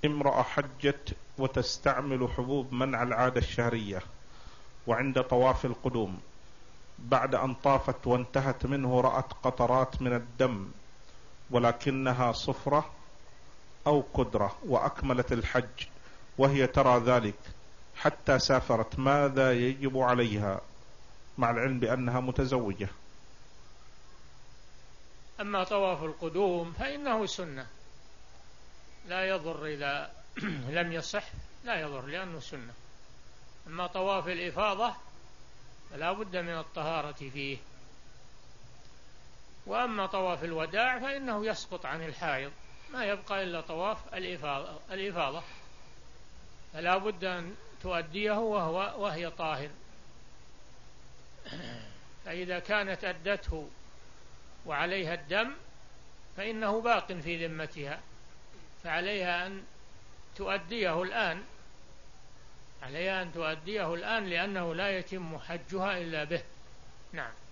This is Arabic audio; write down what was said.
امرأة حجت وتستعمل حبوب منع العادة الشهرية، وعند طواف القدوم بعد أن طافت وانتهت منه رأت قطرات من الدم ولكنها صفرة أو قدرة وأكملت الحج وهي ترى ذلك حتى سافرت، ماذا يجب عليها مع العلم بأنها متزوجة؟ أما طواف القدوم فإنه سنة لا يضر إذا لم يصح، لا يضر لأنه سنة. أما طواف الإفاضة فلا بد من الطهارة فيه. وأما طواف الوداع فإنه يسقط عن الحائض، ما يبقى إلا طواف الإفاضة، فلا بد أن تؤديه وهي طاهر. فإذا كانت أدته وعليها الدم فإنه باق في ذمتها، فعليها أن تؤديه الآن، لأنه لا يتم حجها إلا به. نعم.